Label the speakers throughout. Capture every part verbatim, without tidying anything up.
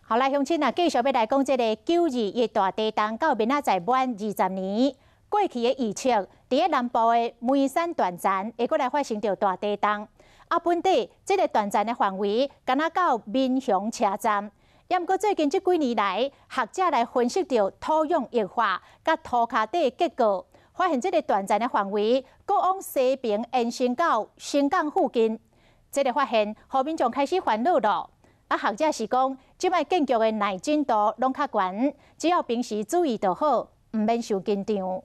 Speaker 1: 好来，乡亲啊，继续要来讲这个九二一大地震到明仔载满二十年。过去的预测，伫个南部的梅山断层会过来发生着大地震。啊，本地这个断层的范围，敢若到民雄车站。也毋过最近这几年来，学者来分析着土壤液化甲土骹底结构，发现这个断层的范围，搁往西边延伸到新港附近。这个发现，互民众开始烦恼了。啊，学者是讲，即摆建筑的耐震度拢较悬，只要平时注意就好，毋免受紧张。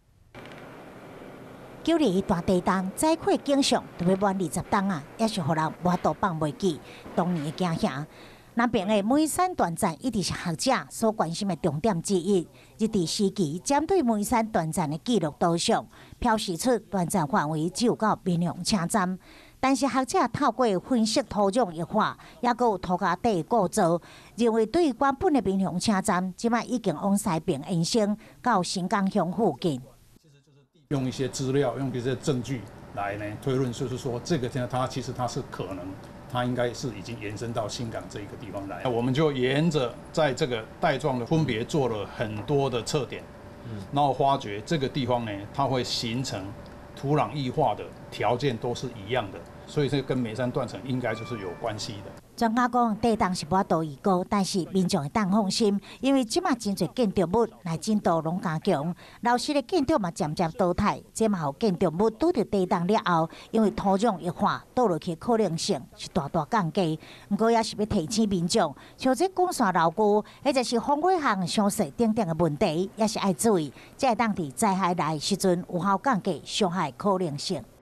Speaker 2: 九二一大地震灾害景象都要满二十档啊，也是互人摸都放袂记当年的惊吓。南边的梅山断层一直是学者所关心的重点之一。日治时期针对梅山断层的记录图像，标示出断层范围只有到民雄车站。但是学者透过分析土壤液化，也佮有土骹底构造，认为对原本的民雄车站，即摆已经往西边延伸到新港乡附近。
Speaker 3: 用一些资料，用一些证据来呢推论，就是说这个呢，它其实它是可能，它应该是已经延伸到新港这一个地方来。我们就沿着在这个带状的分别做了很多的测点，嗯，然后发觉这个地方呢，它会形成土壤异化的条件都是一样的，所以这跟梅山断层应该就是有关系的。
Speaker 2: 专家讲，地震是无度预估，但是民众会当放心，因为即马真侪建筑物耐震度拢加强，老式的建筑嘛渐渐淘汰，即马后建筑物拄着地震了后，因为土壤液化倒落去可能性是大大降低。不过也是要提醒民众，像这管线牢固，或者是防火项详细等等的问题，也是爱注意，才会当伫灾害来时阵有效降低伤害可能性。